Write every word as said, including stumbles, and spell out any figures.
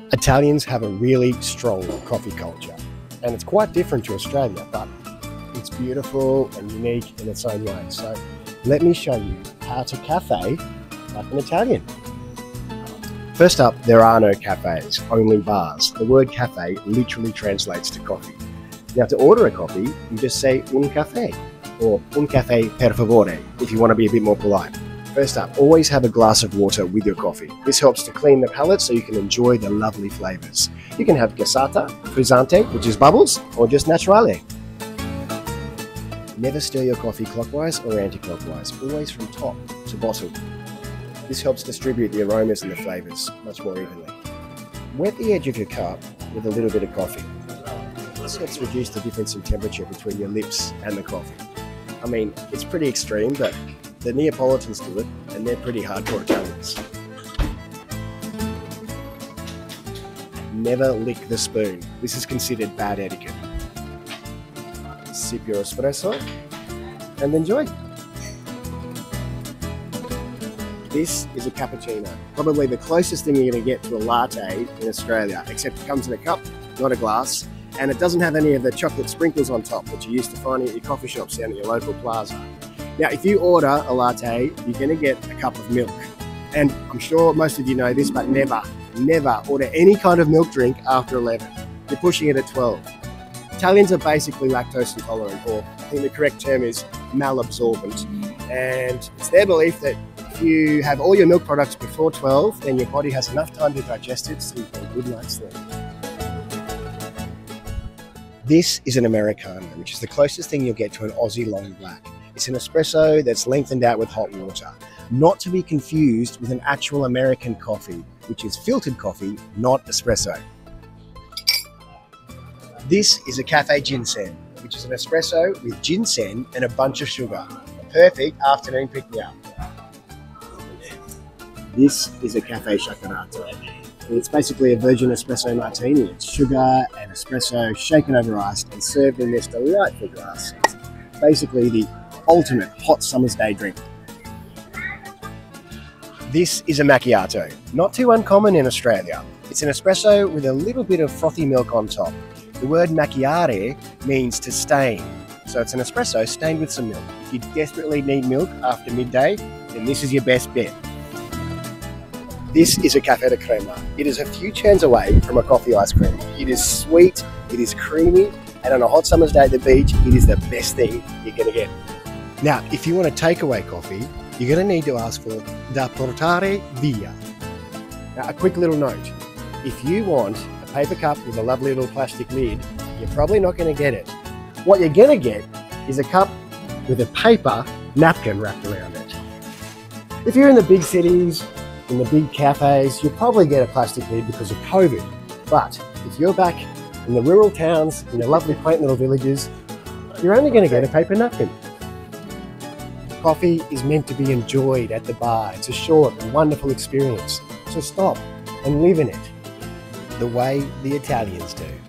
Italians have a really strong coffee culture, and it's quite different to Australia, but it's beautiful and unique in its own way. So let me show you how to cafe like an Italian. First up, there are no cafes, only bars. The word cafe literally translates to coffee. Now, to order a coffee, you just say un caffè or un caffè per favore if you want to be a bit more polite. First up, always have a glass of water with your coffee. This helps to clean the palate so you can enjoy the lovely flavours. You can have gassata, frizzante, which is bubbles, or just naturale. Never stir your coffee clockwise or anti-clockwise, always from top to bottom. This helps distribute the aromas and the flavours much more evenly. Wet the edge of your cup with a little bit of coffee. This helps reduce the difference in temperature between your lips and the coffee. I mean, it's pretty extreme, but the Neapolitans do it, and they're pretty hardcore Italians. Never lick the spoon. This is considered bad etiquette. Sip your espresso and enjoy. This is a cappuccino, probably the closest thing you're going to get to a latte in Australia, except it comes in a cup, not a glass, and it doesn't have any of the chocolate sprinkles on top that you used to find at your coffee shops down at your local plaza. Now, if you order a latte, you're going to get a cup of milk. And I'm sure most of you know this, but never, never order any kind of milk drink after eleven. You're pushing it at twelve. Italians are basically lactose intolerant, or I think the correct term is malabsorbent. And it's their belief that if you have all your milk products before twelve, then your body has enough time to digest it so you get a good night's sleep. This is an Americano, which is the closest thing you'll get to an Aussie long black. It's an espresso that's lengthened out with hot water, not to be confused with an actual American coffee, which is filtered coffee, not espresso. This is a cafe ginseng, which is an espresso with ginseng and a bunch of sugar. A perfect afternoon pick-me-up. This is a cafe shakerato. It's basically a virgin espresso martini. It's sugar and espresso shaken over ice and served in this delightful glass. It's basically the ultimate hot summer's day drink. This is a macchiato, not too uncommon in Australia. It's an espresso with a little bit of frothy milk on top. The word macchiare means to stain, so it's an espresso stained with some milk. If you desperately need milk after midday, then this is your best bet. This is a caffè de crema. It is a few turns away from a coffee ice cream. It is sweet, it is creamy, and on a hot summer's day at the beach, it is the best thing you're going to get. Now, if you want a takeaway coffee, you're going to need to ask for da portare via. Now, a quick little note. If you want a paper cup with a lovely little plastic lid, you're probably not going to get it. What you're going to get is a cup with a paper napkin wrapped around it. If you're in the big cities, in the big cafes, you'll probably get a plastic lid because of COVID. But if you're back in the rural towns, in the lovely quaint little villages, you're only going to get a paper napkin. Coffee is meant to be enjoyed at the bar. It's a short and wonderful experience. So stop and live in it the way the Italians do.